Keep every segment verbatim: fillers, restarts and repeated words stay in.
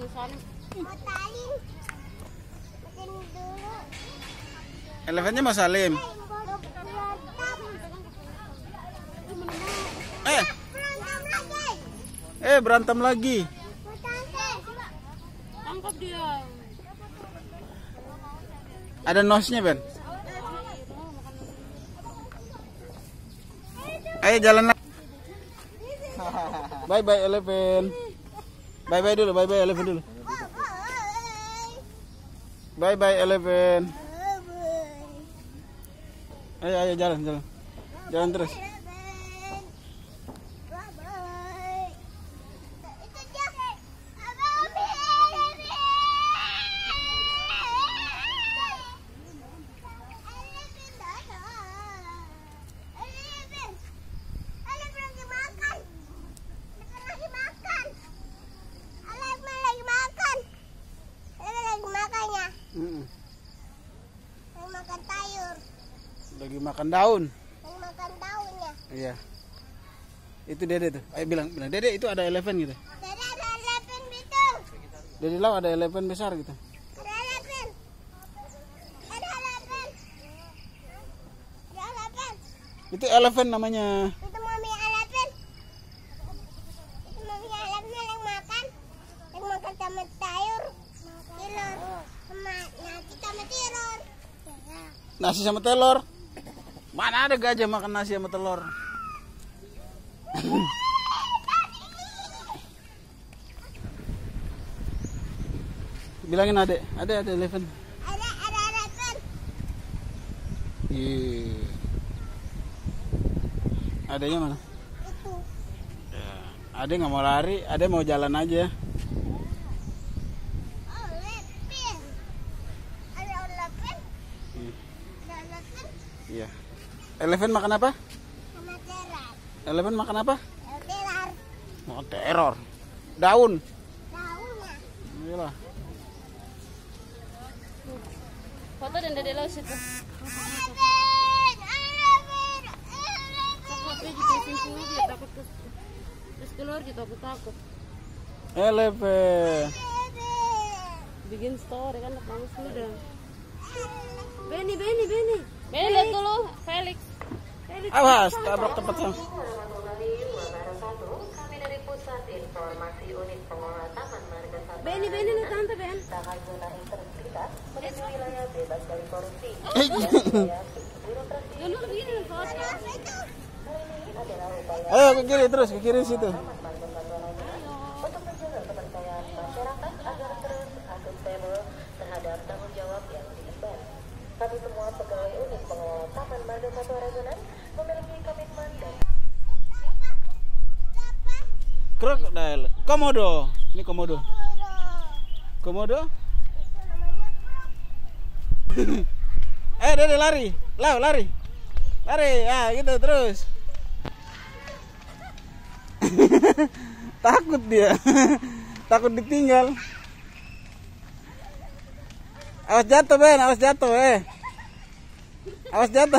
Elefannya Mas Salim. Eh, eh berantem lagi. Tangkap dia. Ada nosnya Ben. Ayo jalan lagi. Bye bye elephant. Bye bye dulu, bye bye elephant dulu. Bye bye elephant. Ayo ayo jalan jalan. Jalan terus. Lagi makan daun. Lagi makan daunnya. Iya. Itu Dede tuh. Ayo bilang, bilang Dede itu ada elephant gitu. Dede ada elephant gitu. Dede lau ada elephant besar gitu. Ada elephant. Ada elephant. Ada elephant. Itu elephant namanya. Itu mami elephant. Itu mami elephant yang makan. Yang makan sama sayur. Telur. Sama nasi sama telur. Nasi sama telur. Mana ada gajah makan nasi sama telur? Bilangin adek, adek ada elephant. Ada ada elephant. Iya. Adeknya mana? Itu. Ya. Adek nggak mau lari, adek mau jalan aja. Oh, elephant. Ada elephant. Ada elephant. Iya. Elephant makan apa? Sama teror. Elephant makan apa? Teror. Mau teror. Daun. Daunnya. Iyalah. Foto dan Dede lau situ. Elephant. Elephant. Takut dia juga simpul dia takut ke terus keluar dia takut takut. Elephant. Bikin story kan kamu sudah. Benny Benny Benny. Benny lihat dulu Felix. Felix. Awas, tabrak tempat sama. Kami dari Pusat Informasi Unit Pengelola Taman Marga Satwa Benny Benny lu tante Ben. Taman zona integritas menuju wilayah bebas dari korupsi. Dulu begini foto. Adalah upaya Ayo ke kiri terus, ke kiri situ. Taman Marga Satwa untuk menjaga kepercayaan masyarakat agar terus akuntabel terhadap tanggung jawab yang diemban. Kami semua pegawai unit pengelola Taman Marga Satwa Ragunan memiliki komitmen dan Crocodile, komodo. Ini komodo. Komodo. Eh, Dede lari. Lau, lari. Lari. Ah, gitu terus. Takut dia. Takut ditinggal. Awas jatuh, Ben. Awas jatuh, eh. Awas jatuh.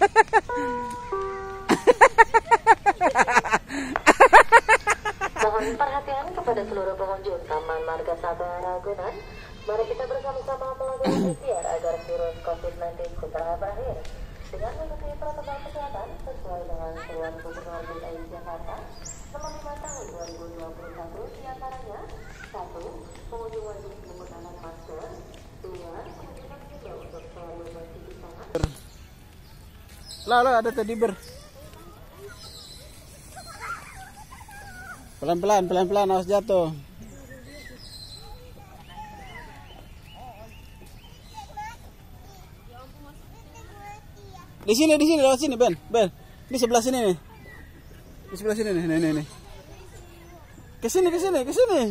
mohon perhatian kepada seluruh pengunjung Taman Marga Satwa Ragunan. Mari kita bersama-sama melakukan ikhtiar agar virus covid sembilan belas segera berakhir dengan mengikuti protokol kesehatan sesuai dengan seruan Gubernur D K I Jakarta nomor lima tahun dua ribu dua puluh satu, diantaranya satu. Pengunjung wajib menggunakan masker. Dua. Pengunjung juga untuk selalu mencuci tangan. Lah, lah ada teddy bear. Pelan-pelan, pelan-pelan, awas jatuh. Di sini, di sini, lewat sini, Ben, Ben. Di sebelah sini nih. Di sebelah sini nih, nih, nih, nih. Ke sini, ke sini, ke sini.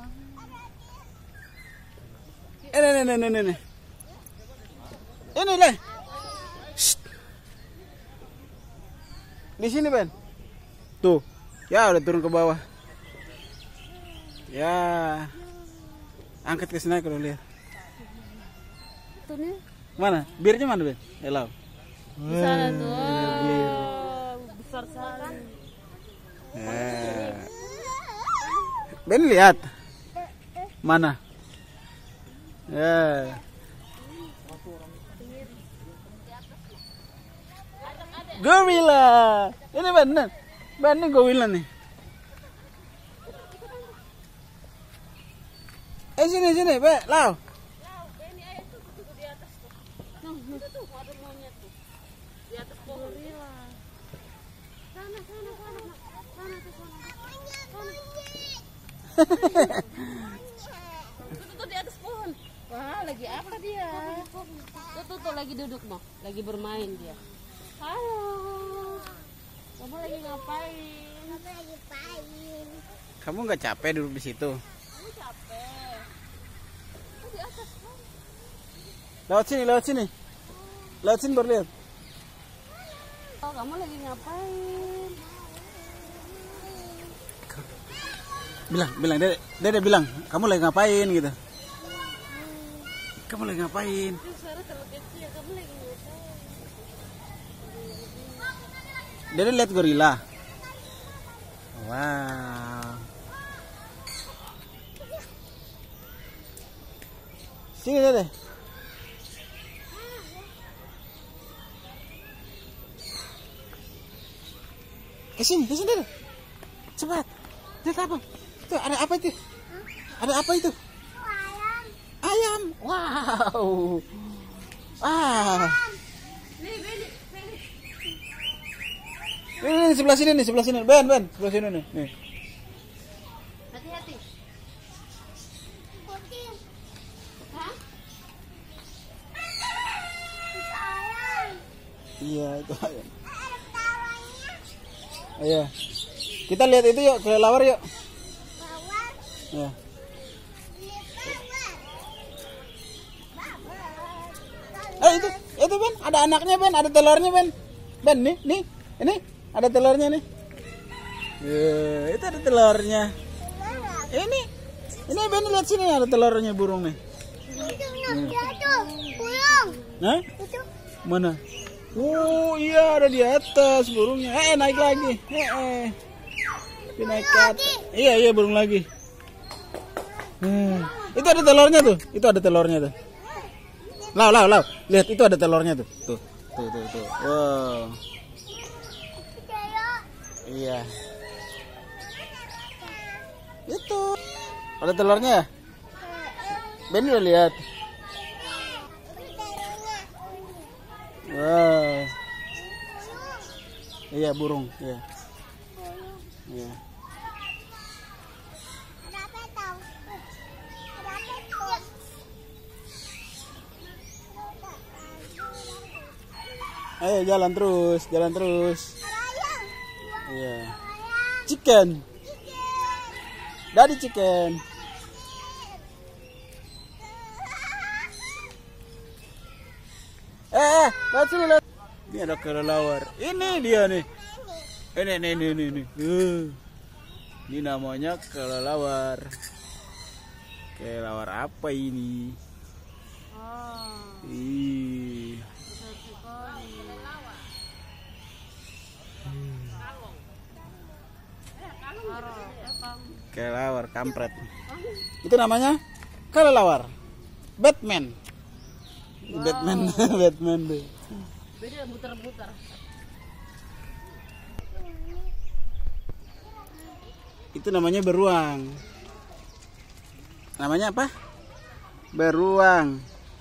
Eh, nih, nih, nih, nih, nih. Ini, Le. Shh. Di sini, Ben. Tuh. Ya, udah turun ke bawah. Ya. Angkat ke sini kalau lihat. Tuh nih. Mana? Birnya mana, Ben? Hello. Di sana tuh. Oh, besar sekali. Ya. Ben lihat. Mana? Ya. Gorilla. Ini benar. Benar gorilla nih. Eh sini sini, Be, Lau. Di atas pohon. Sana, sana, sana. Sana, tuh, sana. Tuh, tuh, di atas pohon. Wah, lagi apa dia? Tuh, tuh, tuh, lagi duduk, mau. Lagi bermain dia. Halo. Kamu lagi ngapain? Kamu lagi pain. Kamu nggak capek duduk di situ? Kamu capek. Tuh, di atas pohon. Lewat sini, lewat sini. Lewat sini baru lihat. Oh, kamu lagi ngapain? Bilang, bilang, Dede, Dede bilang, kamu lagi ngapain gitu. Kamu lagi ngapain? Itu suara terlalu kecil. Kamu lagi ngapain? Dede lihat gorila. Wow. Sini Dede. Kesini, kesini Dede. Cepat. Lihat apa? Tuh, ada apa itu? Ada apa itu? Ayam. Ayam. Wow. Ah. Nih, Beni, Beni. Ini, ini sebelah sini nih, sebelah sini. Ben, Ben, sebelah sini nih. Nih. Hati-hati. Kucing. Hah? Itu ayam. Iya, itu ayam. Ada tawanya. Iya. Kita lihat itu yuk, kelelawar yuk. Bawang. Ya. Ini bawang. Bawang. Eh itu, itu Ben, ada anaknya Ben, ada telurnya Ben. Ben nih, nih, ini ada telurnya nih. Ya, itu ada telurnya. Mana? Ini, ini Ben lihat sini ada telurnya burung nih. Itu nak jatuh. Burung. Nah, Itu. mana? Oh iya ada di atas burungnya. Eh naik lagi. Eh, eh. Dia naik ke atas. Iya iya burung lagi. Hmm. Itu ada telurnya tuh. Itu ada telurnya tuh. Lau lau lau. Lihat itu ada telurnya tuh. Tuh tuh tuh tuh. Wow. Iya. Itu ada telurnya. Ben udah lihat. Wow. Iya burung. Iya. Iya. Berapa tahu? Berapa tahu? Ayo jalan terus, jalan terus. Ayam. Iya. Chicken. Daddy chicken. Eh, eh, lihat sini lihat. Ini ada kelelawar. Ini dia nih. Ini, ini, ini, ini, ini. Uh. Ini namanya kelelawar. Kelelawar apa ini? Oh, Ih. bisa sekali. Karo, kepang. Kelelawar kampret. Itu namanya kelelawar. Batman. Batman, Batman deh. Beda muter-muter. Itu namanya beruang. Namanya apa? Beruang.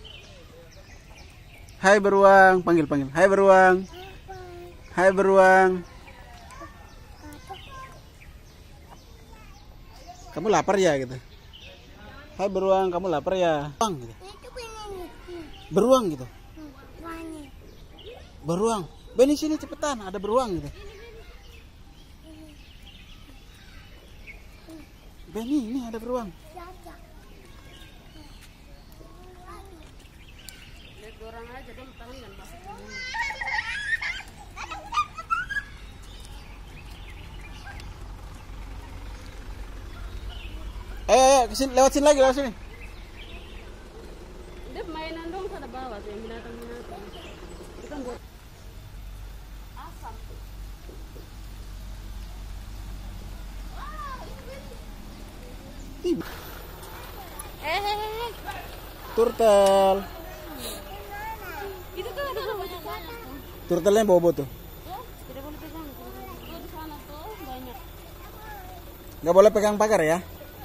Hai beruang, panggil panggil. Hai beruang. Hai beruang. Kamu lapar ya gitu. Hai beruang, kamu lapar ya? Beruang gitu. Itu ini. Beruang gitu. Mana? Beruang. Beni sini cepetan, ada beruang gitu. Beni, ini ada beruang. Jaga. Lihat orang aja dong, tangan dan masuk ke mulut. Eh, eh, kesini, lewat sini lagi, lewat sini. Dia mainan dong sana bawah tuh yang binatang-binatang. Itu kan buat asam. Ih, Eh, eh, eh. Turtle. Itu kan ada banyak-banyak tuh. Turtle-nya bobo tuh. Tuh, tidak boleh pegang. Tuh di sana tuh banyak. Nggak boleh pegang pagar ya.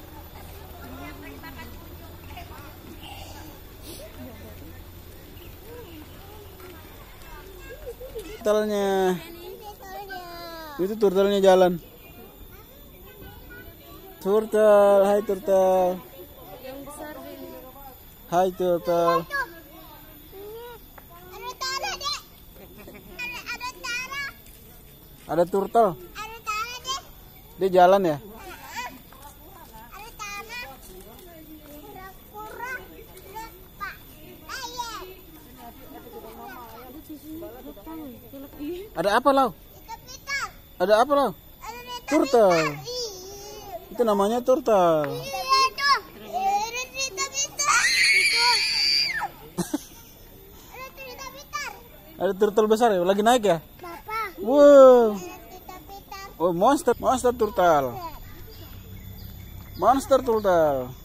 Turtle-nya. Itu turtle-nya jalan. Turtle, hai turtle. Yang besar ini. Hai turtle. Ada Tara, Dek. Ada ada Tara. Ada turtle. Ada Tara, Dek. Dia jalan ya. Ada Tara. Kura-kura. Lupa. Ayam. Ada apa lau? Pita-pita. Ada apa lau? Ada pita-pita. Turtle. Ih. Itu namanya turtle. Iya tuh. Ada pita-pita. Itu. Ada pita-pita. Ada turtle besar ya, lagi naik ya? Papa. Wow. Ada pita-pita. Oh, monster, monster turtle. Monster turtle.